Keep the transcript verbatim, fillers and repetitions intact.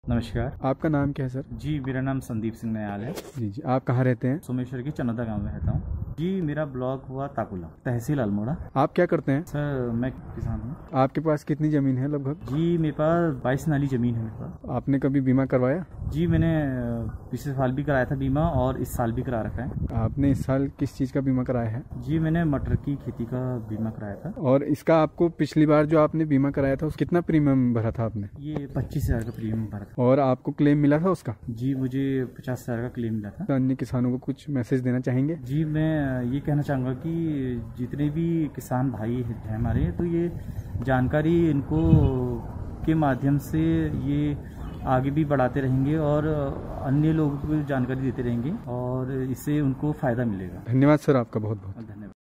नमस्कार। आपका नाम क्या है सर? जी, मेरा नाम संदीप सिंह नयाल है। जी जी। आप कहाँ रहते हैं? सोमेश्वर की चनौदा गांव में रहता हूँ। जी, मेरा ब्लॉक हुआ ताकुला, तहसील अल्मोड़ा। आप क्या करते हैं? सर, मैं किसान हूँ। आपके पास कितनी ज़मीन है लगभग? जी, मेरे पास बाईस नाली ज़मीन है मेरे पास। आपने कभी बीमा करवाया? जी, मैंने पिछले साल भी कराया था बीमा और इस साल भी करा रखा है। आपने इस साल किस चीज़ का बीमा कराया है? जी, मैंने मटर की खेती का बीमा कराया था। और इसका आपको पिछली बार जो आपने बीमा कराया था उस कितना प्रीमियम भरा था आपने? ये पच्चीस हज़ार का प्रीमियम भरा था। और आपको क्लेम मिला था उसका? जी, मुझे पचास हज़ार का क्लेम मिला था। तो अन्य किसानों को कुछ मैसेज देना चाहेंगे? जी, मैं ये कहना चाहूँगा कि जितने भी किसान भाई हैं हमारे, तो ये जानकारी इनको के माध्यम से ये आगे भी बढ़ाते रहेंगे और अन्य लोगों को भी जानकारी देते रहेंगे और इससे उनको फ़ायदा मिलेगा। धन्यवाद सर, आपका बहुत बहुत। धन्यवाद।